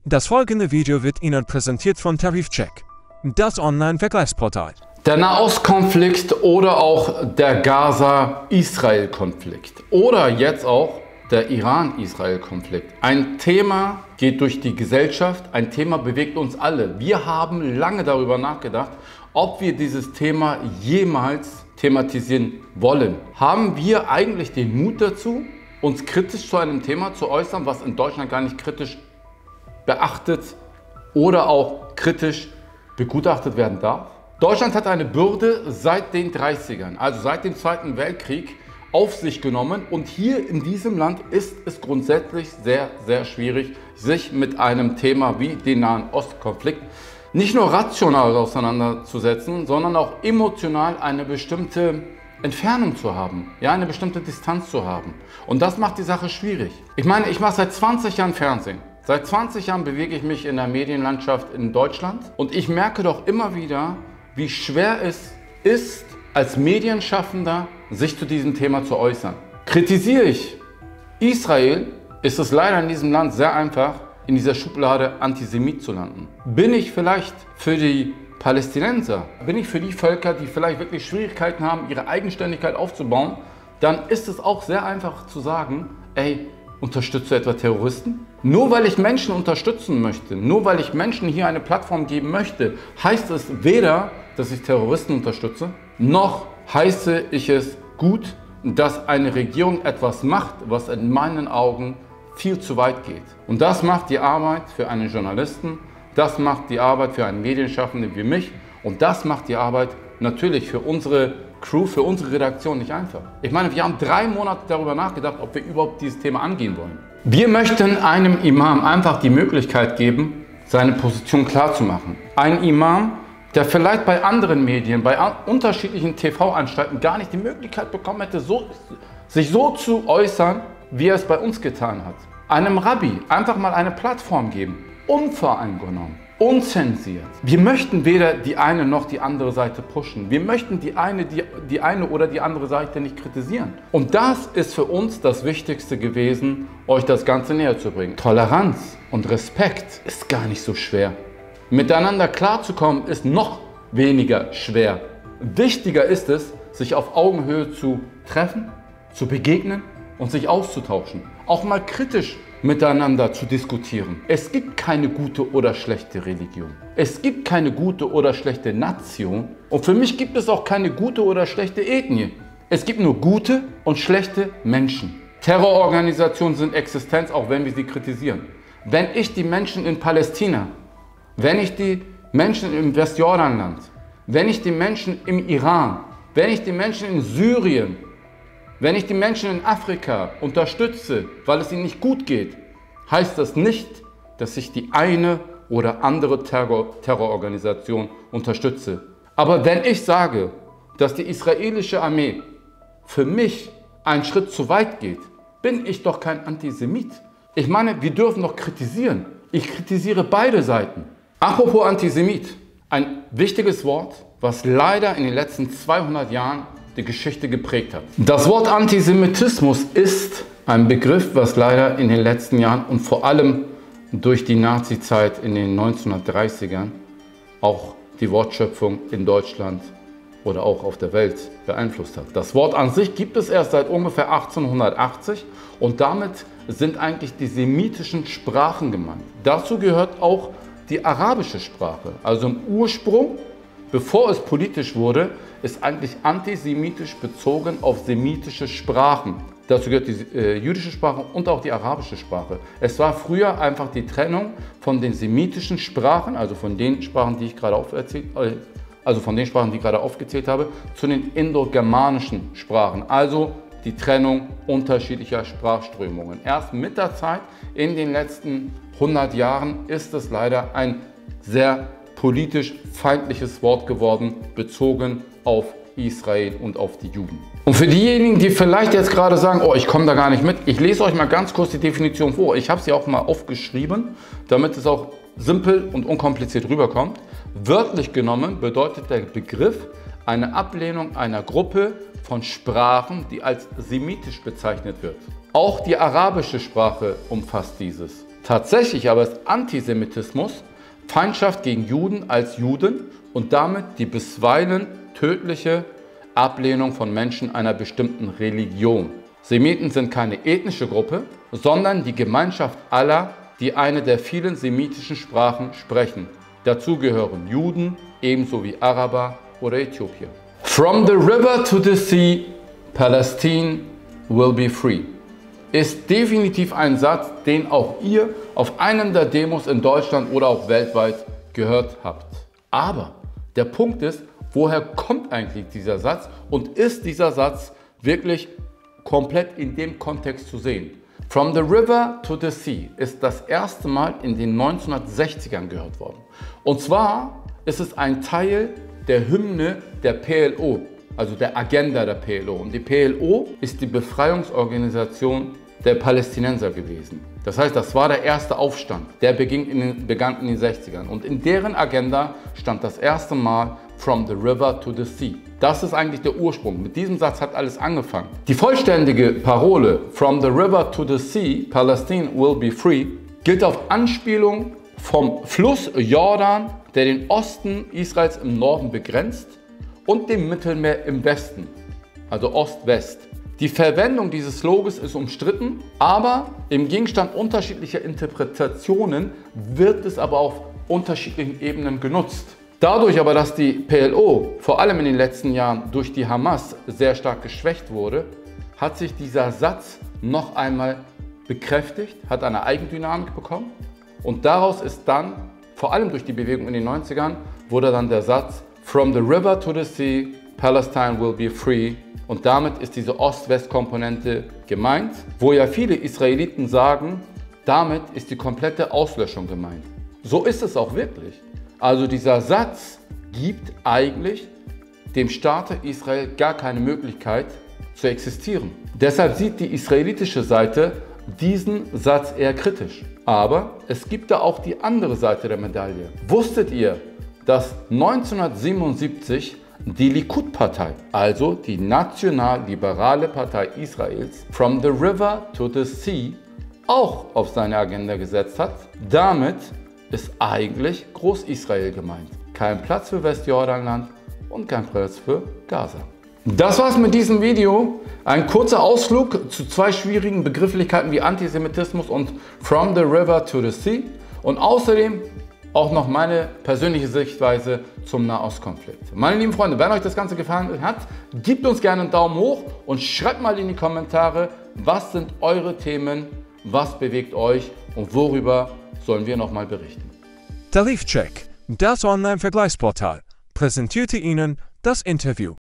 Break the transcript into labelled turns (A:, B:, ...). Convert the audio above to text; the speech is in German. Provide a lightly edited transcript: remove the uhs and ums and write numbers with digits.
A: Das folgende Video wird Ihnen präsentiert von Tarifcheck, das Online-Vergleichsportal.
B: Der Nahostkonflikt oder auch der Gaza-Israel-Konflikt oder jetzt auch der Iran-Israel-Konflikt. Ein Thema geht durch die Gesellschaft, ein Thema bewegt uns alle. Wir haben lange darüber nachgedacht, ob wir dieses Thema jemals thematisieren wollen. Haben wir eigentlich den Mut dazu, uns kritisch zu einem Thema zu äußern, was in Deutschland gar nicht kritisch beachtet oder auch kritisch begutachtet werden darf? Deutschland hat eine Bürde seit den 30ern, also seit dem Zweiten Weltkrieg, auf sich genommen, und hier in diesem Land ist es grundsätzlich sehr, sehr schwierig, sich mit einem Thema wie den Nahen Ostkonflikt nicht nur rational auseinanderzusetzen, sondern auch emotional eine bestimmte Entfernung zu haben, ja, eine bestimmte Distanz zu haben. Und das macht die Sache schwierig. Ich meine, ich mache seit 20 Jahren Fernsehen. Seit 20 Jahren bewege ich mich in der Medienlandschaft in Deutschland und ich merke doch immer wieder, wie schwer es ist, als Medienschaffender sich zu diesem Thema zu äußern. Kritisiere ich Israel, ist es leider in diesem Land sehr einfach, in dieser Schublade Antisemit zu landen. Bin ich vielleicht für die Palästinenser, bin ich für die Völker, die vielleicht wirklich Schwierigkeiten haben, ihre Eigenständigkeit aufzubauen, dann ist es auch sehr einfach zu sagen, ey, unterstützt du etwa Terroristen? Nur weil ich Menschen unterstützen möchte, nur weil ich Menschen hier eine Plattform geben möchte, heißt es weder, dass ich Terroristen unterstütze, noch heiße ich es gut, dass eine Regierung etwas macht, was in meinen Augen viel zu weit geht. Und das macht die Arbeit für einen Journalisten, das macht die Arbeit für einen Medienschaffenden wie mich und das macht die Arbeit natürlich für unsere Crew, für unsere Redaktion nicht einfach. Ich meine, wir haben 3 Monate darüber nachgedacht, ob wir überhaupt dieses Thema angehen wollen. Wir möchten einem Imam einfach die Möglichkeit geben, seine Position klar zu machen. Ein Imam, der vielleicht bei anderen Medien, bei unterschiedlichen TV-Anstalten gar nicht die Möglichkeit bekommen hätte, sich so zu äußern, wie er es bei uns getan hat. Einem Rabbi einfach mal eine Plattform geben, unvoreingenommen, unzensiert. Wir möchten weder die eine noch die andere Seite pushen. Wir möchten die eine oder die andere Seite nicht kritisieren. Und das ist für uns das Wichtigste gewesen, euch das Ganze näher zu bringen. Toleranz und Respekt ist gar nicht so schwer. Miteinander klarzukommen ist noch weniger schwer. Wichtiger ist es, sich auf Augenhöhe zu treffen, zu begegnen und sich auszutauschen. Auch mal kritisch miteinander zu diskutieren. Es gibt keine gute oder schlechte Religion. Es gibt keine gute oder schlechte Nation. Und für mich gibt es auch keine gute oder schlechte Ethnie. Es gibt nur gute und schlechte Menschen. Terrororganisationen sind existent, auch wenn wir sie kritisieren. Wenn ich die Menschen in Palästina, wenn ich die Menschen im Westjordanland, wenn ich die Menschen im Iran, wenn ich die Menschen in Syrien, wenn ich die Menschen in Afrika unterstütze, weil es ihnen nicht gut geht, heißt das nicht, dass ich die eine oder andere Terrororganisation unterstütze. Aber wenn ich sage, dass die israelische Armee für mich einen Schritt zu weit geht, bin ich doch kein Antisemit. Ich meine, wir dürfen doch kritisieren. Ich kritisiere beide Seiten. Apropos Antisemit, ein wichtiges Wort, was leider in den letzten 200 Jahren die Geschichte geprägt hat. Das Wort Antisemitismus ist ein Begriff, was leider in den letzten Jahren und vor allem durch die Nazi-Zeit in den 1930ern auch die Wortschöpfung in Deutschland oder auch auf der Welt beeinflusst hat. Das Wort an sich gibt es erst seit ungefähr 1880 und damit sind eigentlich die semitischen Sprachen gemeint. Dazu gehört auch die arabische Sprache, also im Ursprung, bevor es politisch wurde, ist eigentlich antisemitisch bezogen auf semitische Sprachen. Dazu gehört die jüdische Sprache und auch die arabische Sprache. Es war früher einfach die Trennung von den semitischen Sprachen, also von den Sprachen, die ich gerade aufgezählt habe, zu den indogermanischen Sprachen, also die Trennung unterschiedlicher Sprachströmungen. Erst mit der Zeit, in den letzten 100 Jahren, ist es leider ein sehr politisch feindliches Wort geworden, bezogen auf Israel und auf die Juden. Und für diejenigen, die vielleicht jetzt gerade sagen, oh, ich komme da gar nicht mit, ich lese euch mal ganz kurz die Definition vor. Ich habe sie auch mal aufgeschrieben, damit es auch simpel und unkompliziert rüberkommt. Wörtlich genommen bedeutet der Begriff eine Ablehnung einer Gruppe von Sprachen, die als semitisch bezeichnet wird. Auch die arabische Sprache umfasst dieses. Tatsächlich aber ist Antisemitismus Feindschaft gegen Juden als Juden und damit die bisweilen tödliche Ablehnung von Menschen einer bestimmten Religion. Semiten sind keine ethnische Gruppe, sondern die Gemeinschaft aller, die eine der vielen semitischen Sprachen sprechen. Dazu gehören Juden, ebenso wie Araber oder Äthiopier. From the river to the sea, Palestine will be free. Ist definitiv ein Satz, den auch ihr auf einem der Demos in Deutschland oder auch weltweit gehört habt. Aber der Punkt ist, woher kommt eigentlich dieser Satz und ist dieser Satz wirklich komplett in dem Kontext zu sehen? From the river to the sea ist das erste Mal in den 1960ern gehört worden. Und zwar ist es ein Teil der Hymne der PLO, also der Agenda der PLO. Und die PLO ist die Befreiungsorganisation der Palästinenser gewesen. Das heißt, das war der erste Aufstand, der begann in den 60ern. Und in deren Agenda stand das erste Mal From the river to the sea. Das ist eigentlich der Ursprung. Mit diesem Satz hat alles angefangen. Die vollständige Parole From the river to the sea, Palestine will be free, gilt auf Anspielung vom Fluss Jordan, der den Osten Israels im Norden begrenzt, und dem Mittelmeer im Westen, also Ost-West. Die Verwendung dieses Slogans ist umstritten, aber im Gegenstand unterschiedlicher Interpretationen wird es aber auf unterschiedlichen Ebenen genutzt. Dadurch aber, dass die PLO vor allem in den letzten Jahren durch die Hamas sehr stark geschwächt wurde, hat sich dieser Satz noch einmal bekräftigt, hat eine Eigendynamik bekommen und daraus ist dann, vor allem durch die Bewegung in den 90ern, wurde dann der Satz From the river to the sea, Palestine will be free. Und damit ist diese Ost-West-Komponente gemeint, wo ja viele Israeliten sagen, damit ist die komplette Auslöschung gemeint. So ist es auch wirklich. Also dieser Satz gibt eigentlich dem Staat Israel gar keine Möglichkeit zu existieren. Deshalb sieht die israelitische Seite diesen Satz eher kritisch. Aber es gibt da auch die andere Seite der Medaille. Wusstet ihr, dass 1977 die Likud-Partei, also die national-liberale Partei Israels, From the river to the sea, auch auf seine Agenda gesetzt hat? Damit ist eigentlich Groß-Israel gemeint. Kein Platz für Westjordanland und kein Platz für Gaza. Das war's mit diesem Video. Ein kurzer Ausflug zu zwei schwierigen Begrifflichkeiten wie Antisemitismus und From the river to the sea. Und außerdem auch noch meine persönliche Sichtweise zum Nahostkonflikt. Meine lieben Freunde, wenn euch das Ganze gefallen hat, gebt uns gerne einen Daumen hoch und schreibt mal in die Kommentare, was sind eure Themen, was bewegt euch und worüber sollen wir nochmal berichten.
A: Tarifcheck, das Online-Vergleichsportal, präsentierte Ihnen das Interview.